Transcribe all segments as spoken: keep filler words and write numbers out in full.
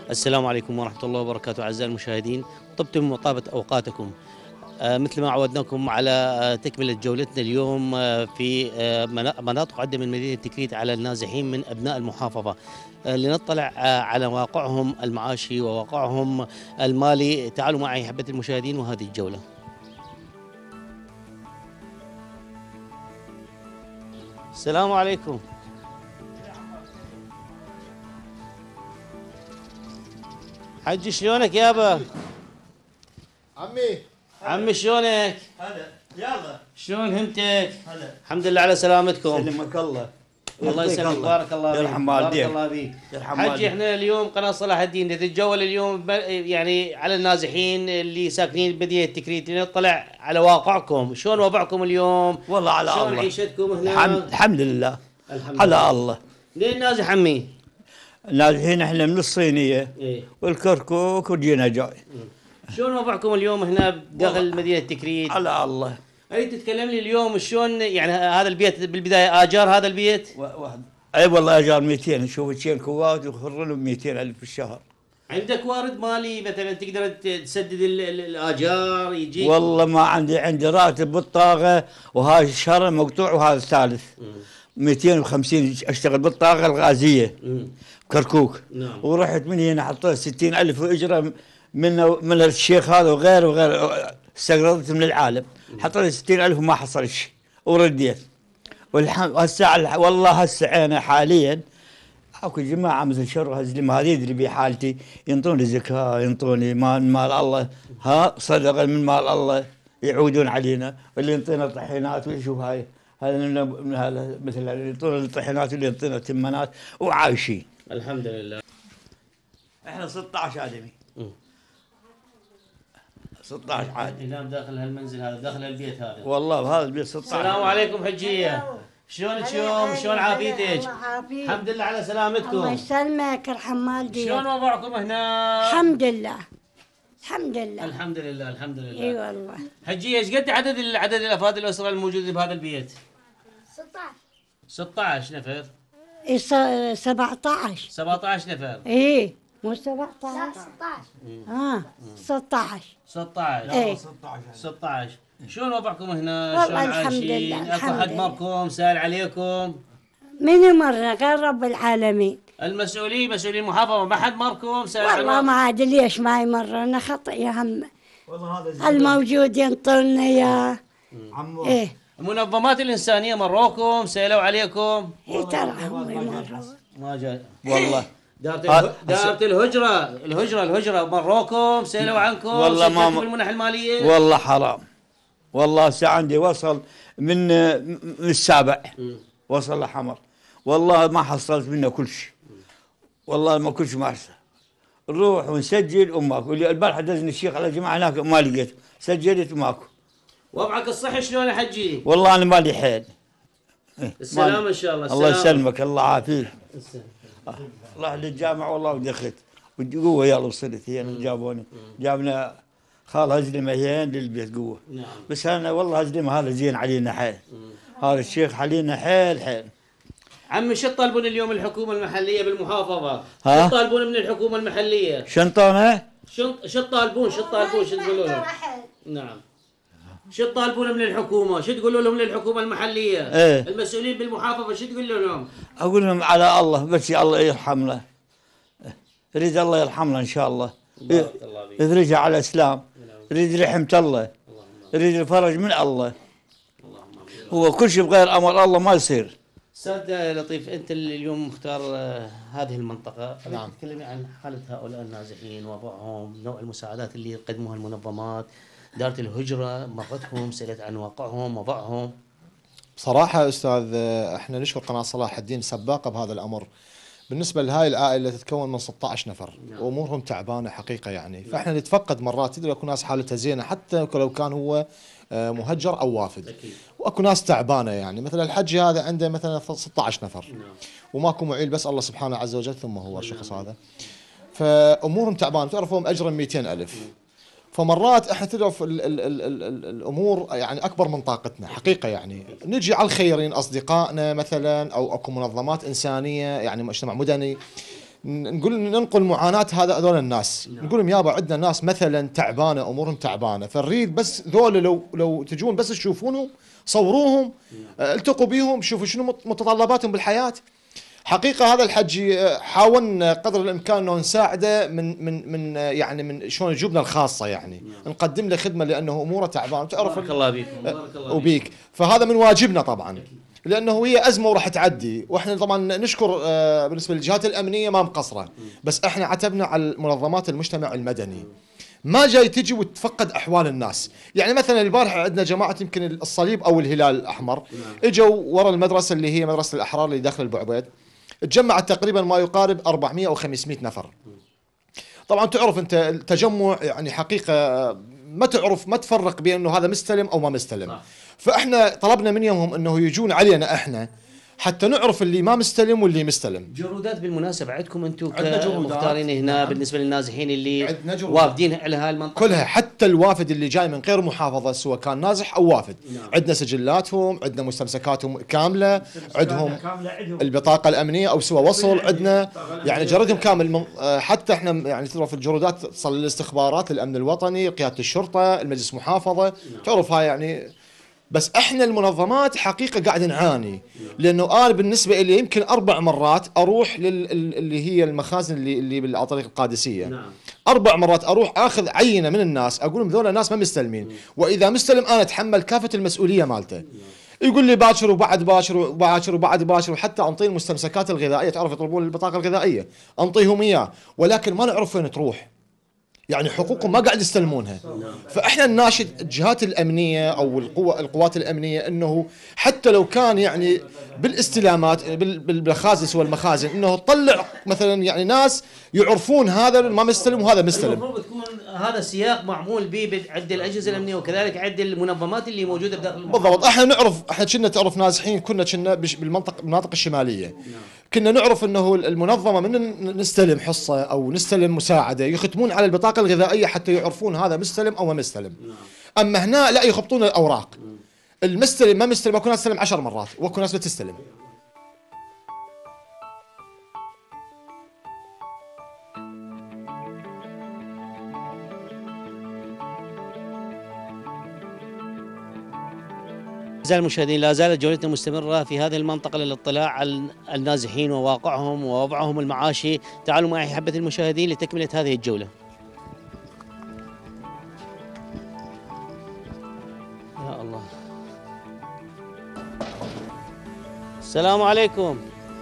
السلام عليكم ورحمة الله وبركاته أعزائي المشاهدين. طبتم وطابت أوقاتكم. آه، مثل ما عودناكم على آه، تكملة جولتنا اليوم آه، في آه، منا- مناطق عدة من مدينة تكريت على النازحين من أبناء المحافظة، آه، لنطلع آه، على واقعهم المعاشي وواقعهم المالي. تعالوا معي حبة المشاهدين وهذه الجولة. السلام عليكم. حجي شلونك يابا؟ عمي عمي شلونك؟ هلا يلا شلون همتك؟ هلا الحمد لله على سلامتكم. سلمك الله. الله يسلمك، بارك الله فيك. يرحم بارك والديك. الله فيك. يرحم حجي والديك. احنا اليوم قناه صلاح الدين نتجول اليوم ب- يعني على النازحين اللي ساكنين بمدينه تكريت، لنطلع على واقعكم. شلون وضعكم اليوم؟ والله على شلون الله. عيشتكم هنا؟ الحمد, الحمد لله. الحمد على لله. الله. لين نازح عمي؟ نازحين احنا من الصينيه ايه. والكركوك وجينا جاي. شلون وضعكم اليوم هنا بداخل مدينه تكريت؟ على الله. اريد تتكلم لي اليوم شلون يعني هذا البيت بالبدايه اجار هذا البيت؟ واحد اي والله اجار مئتين. شوف تشيل كوات ويخر له مئتين الف في الشهر. عندك وارد مالي مثلا تقدر تسدد ال- ال- الاجار يجيك؟ والله ما عندي عندي راتب بالطاقه، وهذا الشهر مقطوع وهذا الثالث. مئتين وخمسين اشتغل بالطاقه الغازيه مم. كركوك. نعم. ورحت من هنا حطيت ستين ألف اجره من من الشيخ هذا وغيره وغيره. استقرضت من العالم، حطيت ستين ألف وما حصل شيء ورديت. والحمد هسه والله هسه انا حاليا اكو جماعه مثل شر هزلم هذه يدري بحالتي، ينطوني زكاه، ينطوني مال مال الله، ها صدقه من مال الله يعودون علينا، واللي ينطينا طحينات ويشوف هاي هذا من هذا مثل اللي ينطونا الطحينات واللي ينطينا تمنات وعايشين. الحمد لله. احنا ستة عشر ادمي. مم. ستة عشر عادي. ينام داخل هالمنزل هذا، داخل البيت هذا. والله بهذا البيت ستة عشر. السلام عليكم حجيه. شلونك يوم؟ شلون عافيتك؟ الحمد لله على الله سلامتكم. يسلمك يرحم والديك. شلون وضعكم هنا؟ الحمد لله الحمد لله. الحمد لله الحمد لله. اي والله. حجيه ايش قد عدد ال- عدد الافراد الاسره الموجوده بهذا البيت؟ ستة عشر. ستة عشر نفر. اي سبعة عشر. سبعة عشر نفر. اي مو سبعة عشر. ستة عشر. اه ستة عشر. ستة عشر. ايه ستة عشر. شلون وضعكم هنا؟ والله شلون الحمد عايشين؟ لله، اكو الحمد حد لله. مركم سائل عليكم؟ من مرة غير رب العالمين. المسؤولين مسؤولين المحافظه ما حد مركم سائل والله عليكم؟ ما عاد ليش ما يمرنا خطئ يا هم. والله هذا الموجود ينطلنا اياه. عمو. ايه المنظمات الانسانيه مروكم سالوا عليكم؟ ايه ترى هم يمروا. ما جاء والله دارت ها- اله- دارت الهجره الهجره الهجره مروكم سالوا عنكم؟ والله ما- سجلتوا بالمنح الماليه؟ والله حرام. والله هسه عندي وصل من من السابع مم. وصل لحمر. والله ما حصلت منه كل شيء. والله ما كل شيء ما حصل. نروح ونسجل وماكو. اللي البارحه دزني الشيخ على جماعه هناك ما لقيت، سجلت وماكو. وضعك الصحي شلون يا حجي؟ والله انا مالي حيل. إيه، السلام مالي. ان شاء الله. الله السلام. يسلمك، الله يعافيك. السلام. راح للجامعه والله ودخلت قوه. يلا وصلت هي جابوني، جابنا خال هزلمه هين للبيت قوه. نعم. بس انا والله هزلمه هذا زين علينا حيل. هذا الشيخ علينا حيل حيل. عمي شو تطالبون اليوم الحكومه المحليه بالمحافظه؟ ها؟ شو تطالبون من الحكومه المحليه؟ شنطونه؟ شو شو تطالبون؟ شو تطالبون؟ شو تقولوا لهم؟ نعم. شو تطالبون من الحكومه؟ شو تقولوا لهم للحكومه المحليه؟ إيه. المسؤولين بالمحافظه شو تقولوا لهم؟ اقول لهم على الله بس يا الله يرحمنا. يريد الله يرحمنا ان شاء الله. بارك الله فيك. يريد رجع على الاسلام. يريد رحمه الله. يريد الفرج من الله. هو كل شيء بغير امر الله ما يصير. استاذ لطيف، انت اليوم مختار آه، هذه المنطقه. نعم. تكلمي عن حاله هؤلاء النازحين، وضعهم، نوع المساعدات اللي يقدموها المنظمات، دارة الهجره مرتهم، سالت عن واقعهم وضعهم. بصراحة أستاذ احنا نشكر قناة صلاح الدين سباقة بهذا الأمر. بالنسبة لهاي العائلة تتكون من ستة عشر نفر، نعم. وأمورهم تعبانة حقيقة يعني، فاحنا نتفقد مرات تدري اكو ناس حالتها زينة حتى لو كان هو آه، مهجر أو وافد. اكيد. واكو ناس تعبانة يعني، مثلا الحج هذا عنده مثلا ستة عشر نفر نعم. وماكو معيل بس الله سبحانه عز وجل ثم هو الشخص هذا. فأمورهم تعبانة، تعرفهم أجرا مئتين ألف. فمرات احنا تدرف ال ال ال ال ال الامور يعني اكبر من طاقتنا حقيقه يعني. نجي على الخيرين اصدقائنا مثلا او اكو منظمات انسانيه يعني مجتمع مدني نقول ننقل معاناه هذا هذول الناس. نعم. نقول لهم يابا عندنا ناس مثلا تعبانه امورهم تعبانه، فنريد بس ذول لو لو تجون بس تشوفونهم صوروهم. نعم. التقوا بيهم شوفوا شنو متطلباتهم بالحياه. حقيقه هذا الحجي حاولنا قدر الامكان انه نساعده من من من يعني من شلون جبنا الخاصه يعني. نعم. نقدم له خدمه لانه اموره تعبانه تعرف. بارك الله بيك. بارك الله وبيك. فهذا من واجبنا طبعا. لانه هي ازمه وراح تعدي، واحنا طبعا نشكر آه بالنسبه للجهات الامنيه ما مقصره، بس احنا عتبنا على منظمات المجتمع المدني. ما جاي تجي وتفقد احوال الناس، يعني مثلا البارحه عندنا جماعه يمكن الصليب او الهلال الاحمر اجوا ورا المدرسه اللي هي مدرسه الاحرار اللي داخل البعبيد، تجمعت تقريبا ما يقارب أربعمئة او خمسمئة نفر. طبعا تعرف انت التجمع يعني حقيقه ما تعرف ما تفرق بين انه هذا مستلم او ما مستلم. فاحنا طلبنا منهم انه يجون علينا احنا حتى نعرف اللي ما مستلم واللي مستلم. جرودات بالمناسبه عندكم انتم كمختارين هنا. نعم. بالنسبه للنازحين اللي وافدين على هالمنطقه كلها، حتى الوافد اللي جاي من غير محافظه سواء كان نازح او وافد. نعم. عندنا سجلاتهم، عندنا مستمسكاتهم كامله، عندهم البطاقه الامنيه او سوى وصل، عندنا يعني جردهم كامل. حتى احنا يعني تعرف الجرودات تصل للاستخبارات، الامن الوطني، قياده الشرطه، المجلس محافظه. نعم. تعرف هاي يعني. بس احنا المنظمات حقيقه قاعد نعاني، لانه انا بالنسبه لي يمكن اربع مرات اروح لل اللي هي المخازن اللي اللي على طريق القادسيه. نعم. اربع مرات اروح اخذ عينه من الناس، اقول لهم ذول الناس ما مستلمين، واذا مستلم انا اتحمل كافه المسؤوليه مالته. يقول لي باكر وبعد باكر وباكر وبعد باكر، وحتى انطيه المستمسكات الغذائيه، تعرف يطلبون البطاقه الغذائيه انطيهم اياه، ولكن ما نعرف وين تروح. يعني حقوقهم ما قاعد يستلمونها. فاحنا نناشد الجهات الامنيه او القوى القوات الامنيه انه حتى لو كان يعني بالاستلامات بالمخازن والمخازن انه تطلع مثلا يعني ناس يعرفون هذا ما مستلم وهذا مستلم. المفروض تكون هذا السياق معمول به عند الاجهزه الامنيه وكذلك عند المنظمات اللي موجوده بداخل المحافظة. بالضبط. احنا نعرف، احنا كنا تعرف نازحين، كنا كنا بالمنطقه المناطق الشماليه. نعم. كنا نعرف انه المنظمه من نستلم حصه او نستلم مساعده يختمون على البطاقه الغذائيه حتى يعرفون هذا مستلم او ما مستلم. نعم. اما هنا لا، يخبطون الاوراق. نعم. المستلم ما مستلم، اكو ناس تستلم عشر مرات واكو ناس بتستلم. أعزائي المشاهدين، لا زالت جولتنا مستمرة في هذه المنطقة للاطلاع على النازحين وواقعهم ووضعهم المعاشي. تعالوا معي حبة المشاهدين لتكملة هذه الجولة. يا الله. السلام عليكم.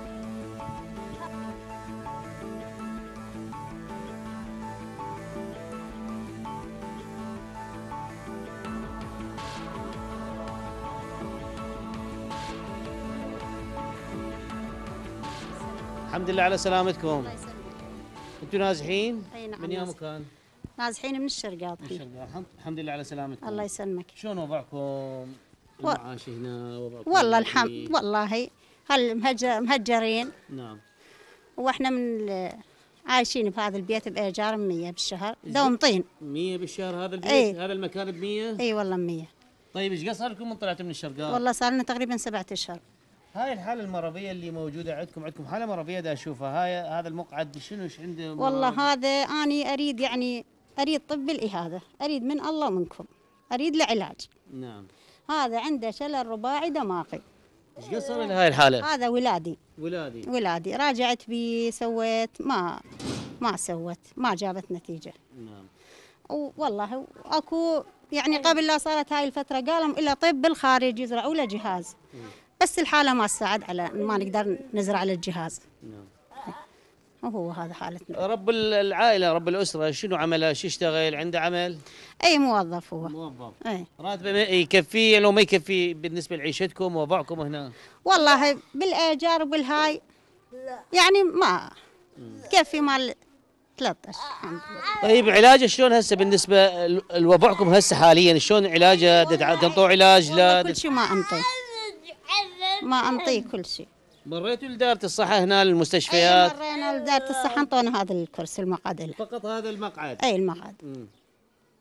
الحمد لله على سلامتكم. الله يسلمك. انتم نازحين؟ اي نعم. من يا مكان؟ نازحين من الشرقاط. من الشرقاط. الحمد لله على سلامتكم. الله يسلمك. شلون وضعكم؟ المعاش هنا وضعكم؟ والله الحمد والله هل مهجرين. نعم. واحنا من عايشين بهذا البيت بايجار مية بالشهر، دوم طين. مية بالشهر هذا البيت؟ اي. هذا المكان ب مية؟ اي والله مية. طيب ايش قصر لكم من طلعتوا من الشرقاط؟ والله صار لنا تقريبا سبعة اشهر. هاي الحالة المرضية اللي موجودة عندكم، عندكم حالة مرضية دا أشوفها. هاي هذا المقعد شنو ايش عنده؟ والله هذا أنا أريد يعني أريد طب الإهاذة، أريد من الله ومنكم، أريد له علاج. نعم. هذا عنده شلل رباعي دماغي. ايش قصر لهاي الحالة؟ هذا ولادي. ولادي. ولادي، راجعت بي سويت ما ما سوت، ما جابت نتيجة. نعم. والله اكو يعني قبل لا صارت هاي الفترة قالوا إلا طب بالخارج يزرعوا له جهاز. م. بس الحالة ما تساعد على ما نقدر نزرع على الجهاز. نعم. وهو هذا حالتنا. رب العائلة، رب الأسرة شنو عمله؟ شو يشتغل؟ عنده عمل؟ أي موظف هو. موظف. أي. راتبه يكفيه لو ما يكفي بالنسبة لعيشتكم ووضعكم هنا؟ والله بالإيجار وبالهاي يعني ما كفي مال ثلاثة أشهر الحمد لله. طيب علاجه شلون هسه بالنسبة لوضعكم هسه حاليا؟ شلون علاجه؟ تنطوا علاج؟ لا كل شيء ما أنطي. ما أنطيه كل شيء. مريتوا لدارة الصحة هنا للمستشفيات؟ أي مرينا لدارة الصحة، انطونا هذا الكرسي المقعد له. فقط هذا المقعد؟ أي المقعد. مم.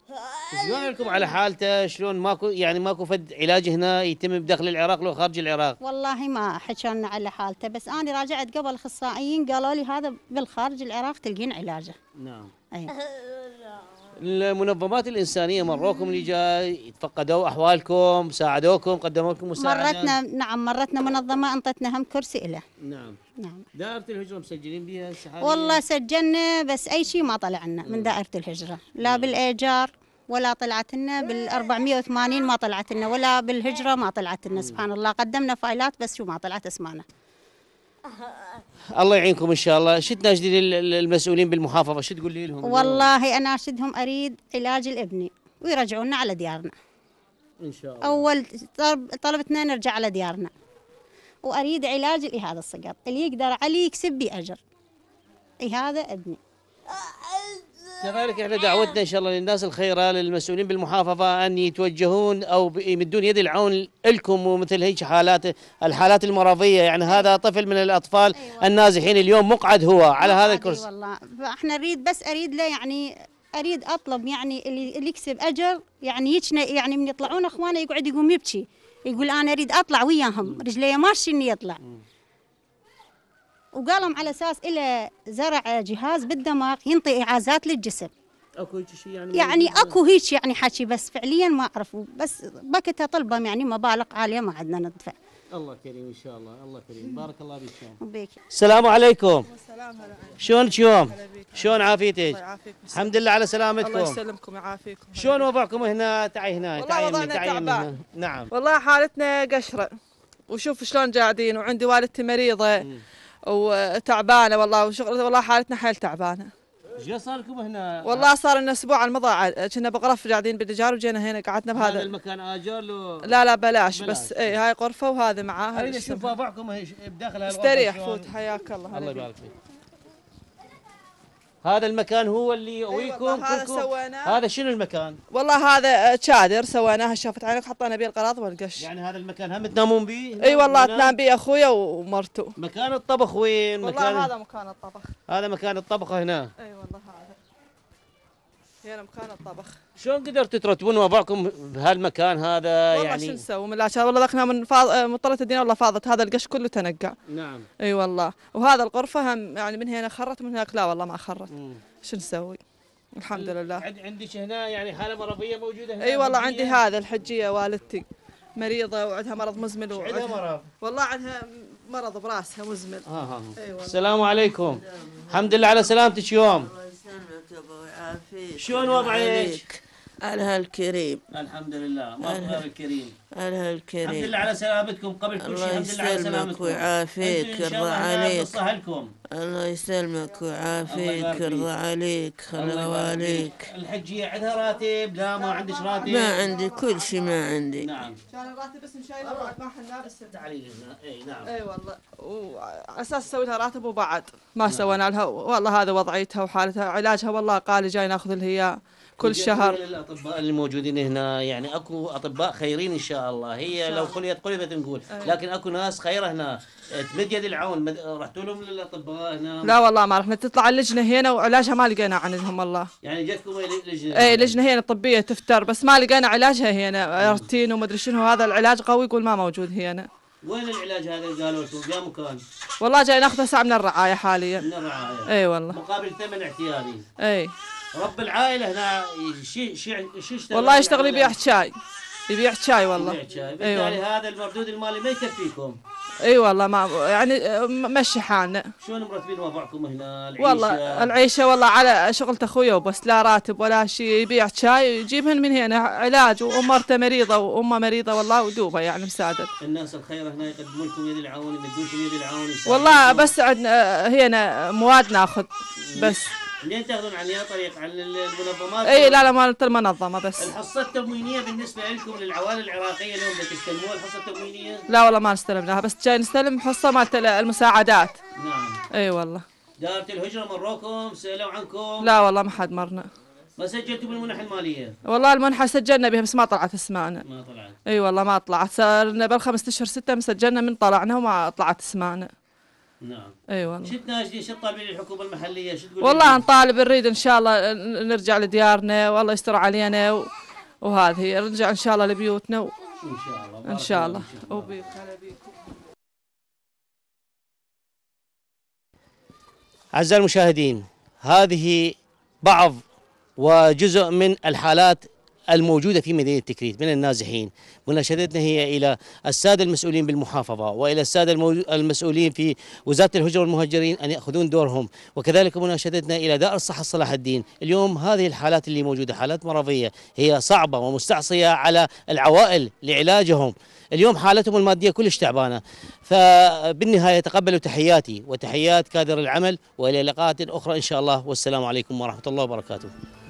شلون لكم على حالته؟ شلون ماكو يعني ماكو فد علاج هنا يتم بداخل العراق لو خارج العراق؟ والله ما حكينا على حالته، بس انا راجعت قبل اخصائيين قالوا لي هذا بالخارج العراق تلقين علاجه. نعم. اي. المنظمات الإنسانية مروكم اللي جاي يتفقدوا أحوالكم، ساعدوكم، قدموا لكم مساعدات؟ مرتنا نعم مرتنا منظمة انطتنا هم كرسي له. نعم. نعم. دائرة الهجرة مسجلين بها هسه؟ والله سجلنا بس أي شيء ما طلع لنا من دائرة الهجرة، لا بالإيجار ولا طلعت لنا، بال أربعمئة وثمانين ما طلعت لنا، ولا بالهجرة ما طلعت لنا. سبحان الله، قدمنا فايلات بس شو ما طلعت اسمعنا. الله يعينكم ان شاء الله. شو تناشدي للمسؤولين بالمحافظه؟ شو تقولي لهم؟ والله اناشدهم اريد علاج الابني ويرجعونا على ديارنا ان شاء الله. اول طلب طلبتنا نرجع على ديارنا، واريد علاج لهذا الصقر اللي يقدر عليه يكسب بي اجر. اي هذا ابني. كذلك احنا دعوتنا ان شاء الله للناس الخيره للمسؤولين بالمحافظه ان يتوجهون او يمدون يد العون لكم ومثل هيك حالات الحالات المرضيه، يعني هذا طفل من الاطفال أيوة. النازحين اليوم مقعد هو على هذا الكرسي. والله فاحنا نريد بس اريد له يعني اريد اطلب يعني اللي, اللي يكسب اجر يعني يجنا يعني من يطلعون اخوانه يقعد يقوم يبكي يقول انا اريد اطلع وياهم رجلي ماشي اني يطلع. وقالهم على اساس الى زرع جهاز بالدماغ ينطي اعازات للجسم. اكو هيك شيء يعني؟ يعني اكو هيك يعني حكي بس فعليا ما اعرف، بس بكتها طلبه يعني مبالغ عاليه ما عندنا ندفع. الله كريم ان شاء الله. الله كريم. بارك الله فيك. وبيك. السلام عليكم. السلام هلا. شلونك يوم؟ شلون عافيتك؟ الله يعافيكم. الحمد لله على سلامتكم. الله يسلمكم ويعافيكم. شلون وضعكم هنا؟ تعي هنا. والله وضعنا تعبان. نعم. والله حالتنا قشره، وشوف شلون قاعدين، وعندي والدتي مريضه م. وتعبانه والله، وشغل والله حالتنا حيل تعبانه. ايش صار لكم هنا؟ والله صار لنا اسبوع المضى كنا بغرف قاعدين بالدجار وجينا هنا قعدنا بهذا. هذا المكان اجار له؟ لا لا بلاش, بلاش. بس اي هاي غرفه وهذا معاها. اريد اشوف وضعكم بداخل هالغرفه. استريح فوت حياك الله. الله يبارك فيك. هذا المكان هو اللي يقويكم؟ أيوة هذا سويناه. هذا شنو المكان؟ والله هذا شادر سويناها شافت عينك حطينا به القراض والقش. يعني هذا المكان هم تنامون به؟ اي والله تنام به اخويا ومرته. مكان الطبخ وين؟ والله مكان هذا مكان الطبخ. هذا مكان الطبخ هنا؟ اي والله هذا هنا مكان الطبخ. شلون قدرتوا ترتبون وضعكم بهالمكان هذا؟ والله يعني شو نسوي من لا والله ذاكنا من فاض... مطلة الدين والله فاضت هذا القش كله تنقع. نعم. اي أيوة والله. وهذا الغرفه هم يعني من هنا خرت ومن هناك لا والله ما خرت. شو نسوي؟ الحمد لله. عندك هنا يعني حاله مرضيه موجوده هنا؟ اي والله عندي هذا الحجيه والدتي مريضه وعندها مرض مزمن. عندها مرض؟ والله عندها مرض براسها مزمن. اه اه أيوة. السلام عليكم. الحمد لله على سلامتك يوم. الله يسلمك يا ابو يعافيك. شلون وضعك؟ على الكريم. الحمد لله. مظهر الكريم. على الكريم. الحمد لله على سلامتكم قبل كل شيء. الحمد لله على سلامتكم. الله يسلمك ويعافيك يرضى عليك. الله يسلمك ويعافيك يرضى عليك خلى واليك. الحجية عندها راتب؟ لا ما عندش راتب. ما عندي كل شيء ما عندي. نعم. كان الراتب بس مشايله بعد ما حنا بس تعالي هنا. اي نعم. اي والله وعلى اساس اسوي لها راتب وبعد ما سوينا لها. والله هذا وضعيتها وحالتها علاجها والله قال جاي ناخذ لها اياه كل شهر. الاطباء الموجودين هنا يعني اكو اطباء خيرين ان شاء الله. هي لو قلت قلت نقول لكن اكو ناس خيره هنا تمد يد العون. رحتوا لهم للاطباء هنا؟ لا والله ما رحنا. تطلع اللجنه هنا وعلاجها ما لقينا عندهم والله. يعني جتكم لجنه؟ اي لجنه هنا طبيه تفتر بس ما لقينا علاجها هنا. ارتين ومدري شنو هذا العلاج قوي يقول ما موجود هنا. وين العلاج هذا اللي قالوا لكم؟ جاء مكان؟ والله جاي ناخذه ساعه من الرعايه حاليا. من الرعايه؟ اي والله. مقابل ثمن اعتيادي. اي. رب العائله هنا شي شي شي يشتغل؟ والله يشتغل يبيع شاي. يبيع شاي والله. يبيع شاي. بالتالي أيوة. هذا المردود المالي ما يكفيكم. اي والله ما يعني مشي حالنا. شلون مرتبين وضعكم هنا؟ العيشه؟ والله العيشه والله على شغلة اخويا وبس لا راتب ولا شيء. يبيع شاي يجيبهن من هنا علاج وامرته مريضه وامه مريضه والله ودوبه يعني مساعده. الناس الخير هنا يقدمون لكم يد العون يمدونكم يد العون. والله بس عندنا هنا مواد ناخذ بس. منين تاخذون عن اي طريق؟ عن المنظمات؟ اي لا لا مالت المنظمه بس. الحصه التموينيه بالنسبه لكم للعوائل العراقيه اليوم بدك تستلموها الحصه التموينيه؟ لا والله ما استلمناها بس جاي نستلم حصه مالت المساعدات. نعم. اي والله. دائره الهجره مروكم؟ سالوا عنكم؟ لا والله ما حد مرنا. ما سجلتوا بالمنح الماليه؟ والله المنحه سجلنا بها بس ما طلعت اسمائنا. ما طلعت. اي والله ما طلعت. صار لنا بالخمس اشهر سته مسجلنا من طلعنا وما طلعت اسمائنا. نعم. اي والله. شو تناشدين، شو تطالبين الحكومه المحليه، شو تقولين؟ والله نطالب نريد ان شاء الله نرجع لديارنا والله يستر علينا و... وهذه نرجع ان شاء الله لبيوتنا و... ان شاء الله. ان شاء الله. وبيك هلا بيكم. أعزائي المشاهدين، هذه بعض وجزء من الحالات الموجودة في مدينة تكريت من النازحين. مناشدتنا هي إلى السادة المسؤولين بالمحافظة وإلى السادة المسؤولين في وزارة الهجرة والمهاجرين أن يأخذون دورهم، وكذلك مناشدتنا إلى دائرة الصحة صلاح الدين. اليوم هذه الحالات اللي موجودة حالات مرضية هي صعبة ومستعصية على العوائل لعلاجهم. اليوم حالتهم المادية كلش تعبانة. فبالنهاية تقبلوا تحياتي وتحيات كادر العمل، وإلى لقاءات أخرى إن شاء الله، والسلام عليكم ورحمة الله وبركاته.